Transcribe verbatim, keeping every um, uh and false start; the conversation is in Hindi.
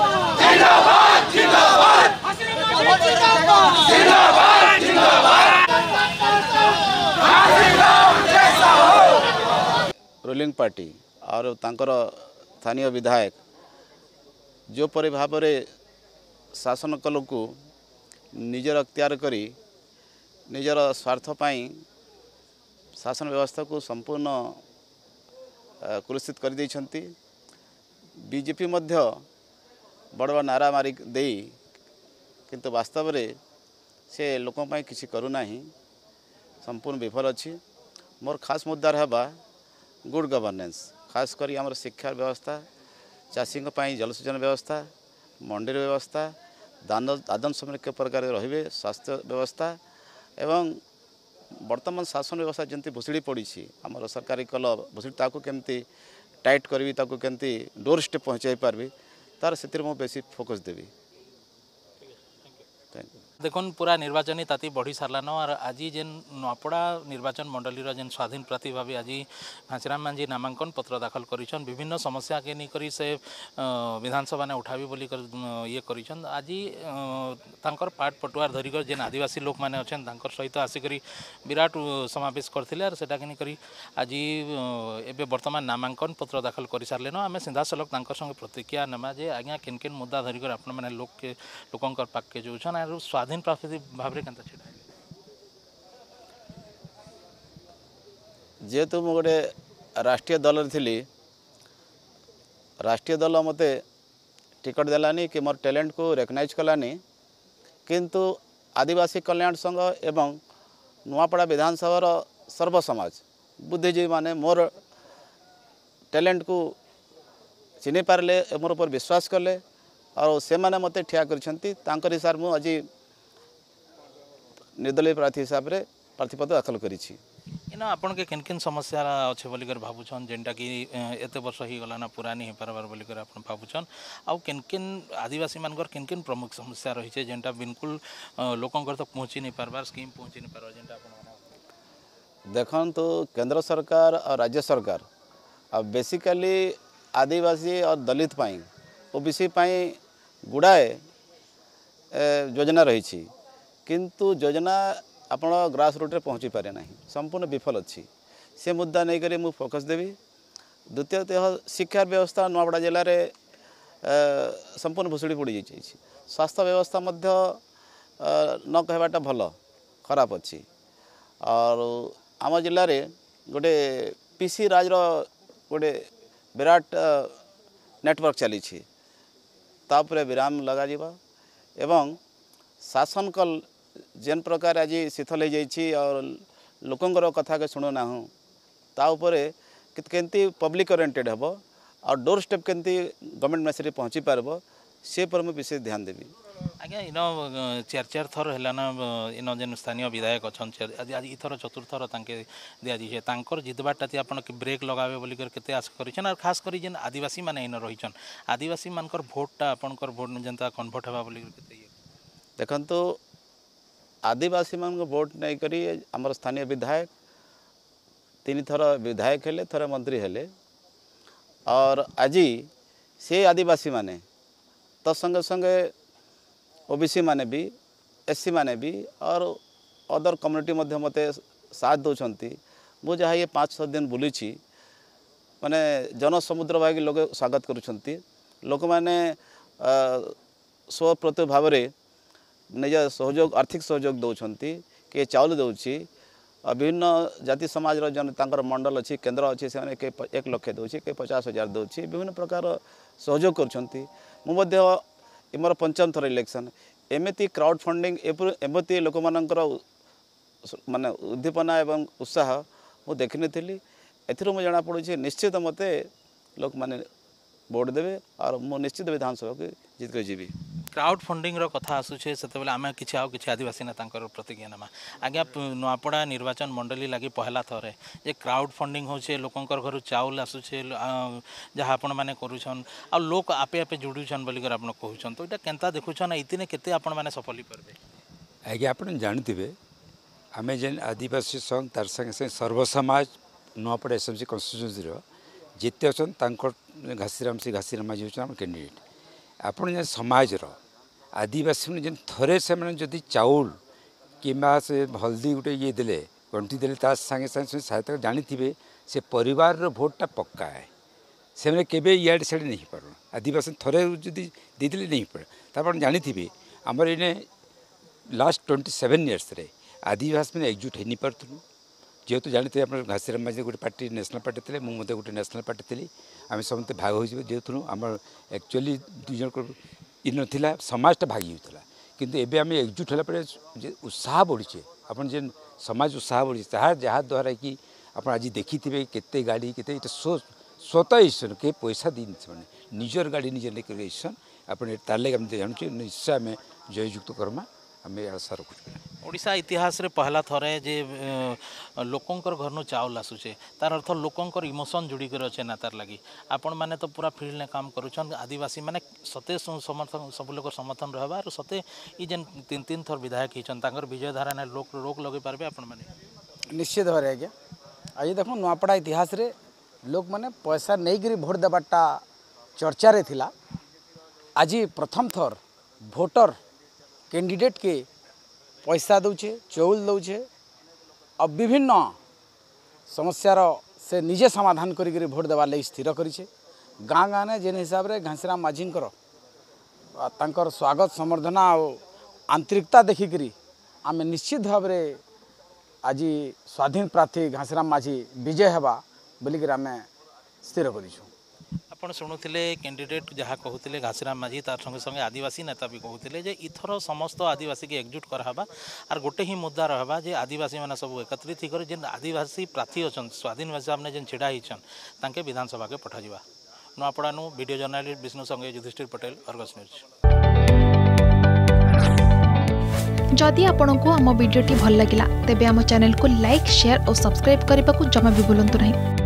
रूलिंग पार्टी और तांकर स्थानीय विधायक जो परि भाव में शासन कल को निजर अख्तियार करी निजर स्वार्थ पाई शासन व्यवस्था को संपूर्ण कुलुषित कर देइछंती। बीजेपी मध्य बड़ बड़ नारा मारी दे किंतु वास्तव में से लोकों पाई किसी करूना ही संपूर्ण विफल अच्छी। मोर खास मुद्दा है गुड गवर्नेंस खास करी आमर शिक्षा व्यवस्था चाषी जलसेचन व्यवस्था मंडी व्यवस्था दान दादन समय के प्रकार रे स्वास्थ्य व्यवस्था एवं वर्तमान शासन व्यवस्था जमी भुसड़ी पड़ी आमर सरकारी कल भुसड़ी ताकू केमती टाइट करी ताकू केमती डोर स्टेप पहुँचाई पार्बी तार से बेसी फोकस देवी। देखुन पूरा निर्वाचन ताती बढ़ी सारान और आज जेन नपड़ा निर्वाचन मंडलीर जेन स्वाधीन प्रार्थी भाव आज घासीराम मांझी नामांकन पत्र दाखल करिछन विभिन्न समस्या के नहीं से विधानसभा ने उठावी बोली कर ये करिछन। आज तांकर पाट पटुआर धरिकर जेन आदिवासी लोक मैंने अच्छे सहित आसिक विराट समावेश करथिले और सेटा के नहीं करी आज एबे वर्तमान नामांकन पत्र दाखल कर सारे न आम सीधा सलख तांकर संगे प्रतिक्रिया नेमा जे आज्ञा केन केन मुद्दा धरिकर आपण मैंने लोक के लोकंकर पाके जोछन आरो स्वाधीन प्रार्थी भाव में केनता छिड़ा जेहेतु मु गोटे राष्ट्रीय दल थी राष्ट्रीय दल मते टिकट देलानी कि मोर टैलेंट को रेकग्नाइज कलानी किंतु आदिवासी कल्याण संघ एवं नुआपड़ा विधानसभा सर्व समाज बुद्धिजीवी माने मोर टैलेंट को चिन्ह पारे मोर ऊपर विश्वास कले और से माने मते ठिया करछंती तांकर हिसाब मु आज निर्दलीय प्रार्थी हिसाब से प्रार्थीपत्र दाखल करिछि। इना आपन के केन केन समस्या अच्छे बोलिकर भावुछन जेनटा कि एते वर्ष ही गला ना पुरानी हो पारबार बोलिकर आपन भावुछन आउ केन केन आदिवासी मानकर केन केन प्रमुख समस्या रही छे जेनटा बिल्कुल लोकंकर तक पहुंची नहीं पारबार स्कीम पहुंची नहीं पारबार जेनटा आपन देखन तो केंद्र सरकार और राज्य सरकार अब बेसिकली आदिवासी और दलित पाई ओबीसी पाई गुड़ाए योजना रही छी किंतु योजना आपण ग्रास रूट रे पहुँची पारे ना संपूर्ण विफल अच्छी से मुद्दा नहीं करी मु फोकस देवी। द्वितीयतः शिक्षा व्यवस्था नुआपड़ा जिले में संपूर्ण भुसुड़ी पड़ जाइए स्वास्थ्य व्यवस्था मध्य न कहवाटा भल खराब अच्छी और आम जिले में गोटे पीसी राज गोटे विराट नेटवर्क चली तापर विराम लगा जिबा एवं शासन कल जेन प्रकार आज शिथिल हो जाइए और लोकंर कथा के शुणुना हूँ तापर केमती पब्लिक ओरिएंटेड हम और डोर स्टेप केमती गवर्नमेंट मैसेज पहुँची पारब से पर मैं विशेष ध्यान देवी। आज्ञा इन चार चार थर है इन जेन स्थानीय विधायक अच्छा आज इथर चतुर्थर तांके दिया जाइए तांकर जितबाटा आप ब्रेक लगावे बोलिकर केते आशा करिछन और खास करी जेन आदिवासी माने इन रहिछन आदिवासी मानकर भोटटा आपनकर भोट जेनता कन्वर्ट हेबा बोलिकर केते देखंतु आदिवासी मान भोट नहीं करी आमर स्थानीय विधायक तीन थर विधायक हेले थर मंत्री हेले और आज से आदिवासी माने तो संगे संगे ओबीसी माने भी एससी माने भी और अदर कम्युनिटी मध्य मते साथ दौरान मु जहाँ ये पाँच छः दिन बुली माने जनसमुद्र भाई लोग स्वागत करुँच लोक मैंने स्वप्रति भाव में निज सहयोग आर्थिक सहयोग दौरान किए चाउल दौची विभिन्न जाति समाज जन तांकर मंडल अच्छी केन्द्र अच्छी से एक लक्ष दौची के पचास हजार दौची विभिन्न प्रकार सहयोग कर मोर पंचम थर इलेक्शन एमती क्राउड फंडिंग एमती लोक मानकर माने उद्दीपना एवं उत्साह मु देखनी थी एथि जना पड़ी निश्चित मते लोक माने वोट देवे और मु निश्चित विधानसभा को जीत कर जीवी। क्राउड फंडिंग रो कथा आसुचे से आम कि आउ कि आदिवासी नेता प्रतिज्ञा नेमा आज्ञा नुआपड़ा निर्वाचन मंडली लगी पहला थर जे क्राउड फंडिंग होचे लोकंकर घर चाउल आसुचे जहाँ आपण मैंने करुछन आ लोक आपे आपे जुड़ुछन बोलिकर आपण कहउछन तो इटा केनता देखुछन इतने केते आपण मैंने सफल परबे आज्ञा आपण जानथिबे आमे जेन आदिवासी संघ तार संगे संगे सर्वसमाज नुआपड़ा एसएमसी कन्स्टिट्यूएंसी रो जिते अछन तांकर घासीराम से घासीराम माझी होछन कैंडिडेट आपण जेन समाजर आदिवासी जेन थरे से जदि चाउल कि से हल्दी गोटे ये देले गंठी देले ता संगे संगे सहायता जानी से परिवार रो भोटटा पक्का है से मैंने केबे इयाडे साइड नहीं पार आदिवासी थरे जदि देदेले नहीं पड़े तापर जानी आमर इने लास्ट ट्वेंटी सेवेन इयर्स रे आदिवासी मैंने एकजुट हो नहीं पार्थुलु जेहेतु जानते आप घासीराम माझी गोटे पार्टी नेशनल पार्टी थे मुझे गोटे नेशनल पार्टी थी आम समस्त भाग हो जेहेतु आम एक्चुअली दुई जन इन ना समाजटा भागी होता किंतु एबे आम एकजुट होला उत्साह बढ़ी आपन जेन समाज उत्साह बढ़ी जहाँ द्वारा कि आप आज देखी थे केते गाड़ी केते सो स्वतः ईश्वर के पैसा दी मैंने निजर गाड़ी निजे लेकर ईश्वर आपन तार लगे आम जानूँ निश्चय आम जययुक्त करमा आम आशा रखुँ ओडिशा इतिहास रे पहला थरे जे लोकंकर घर नु चाउल आसुचे तार अर्थ लोकंकर इमोशन जुड़ी कर अच्छे ना तार लगी आपण माने तो पूरा फील्ड ने काम करूछन आदिवासी माने सते समर्थन सब लोग समर्थन रहबा और सते ई जेन तीन तीन थर विधायक हिचन तांकर विजय धारा ने लोक रोक लगे पारबे आपण माने निश्चित भाव आज्ञा आज देखो नुआपड़ा इतिहास रे लोक माने पैसा नहीं करी भोट देबाटा चर्चा रे थिला आज प्रथम थर भोटर कैंडिडेट के पैसा दौचे चाउल दौचे और विभिन्न समस्यार से निजे समाधान करी भोट देवार लगी स्थिर करिछे गाँ गाँ ने जेन हिसाब रे घासीराम माझींकर तांकर स्वागत समर्धना और आंतरिकता देखिकी आम निश्चित भाव में आज स्वाधीन प्रार्थी घासीराम माझी विजय हेबा बोलिक आम स्थिर करिछु आपण शुणुले कैंडिडेट जहाँ कहते घासीराम माझी तार संगे संगे आदिवासी नेता भी कहते जे इथर समस्त आदिवासी के एकजुट कराबा और गोटे ही मुद्दा रहा जे आदिवासी मैंने सब एकत्रित होकर जेन आदिवासी प्रार्थी अच्छा स्वाधीन हिसाब ने जेन छिड़ा होते विधानसभा के पठा नुआपड़ा नु वीडियो जर्नालिस्ट विष्णु संगे युधिष्ठिर पटेल अर्गस न्यूज। जदि आपंक आम भिडी भल लगा तेब आम चैनल को लाइक शेयर और सब्सक्राइब करने को जमा भी भूलु नहीं।